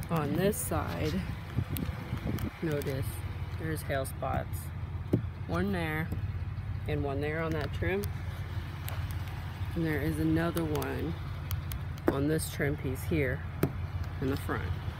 On this side, notice there's hail spots. One there and one there on that trim. And there is another one on this trim piece here in the front.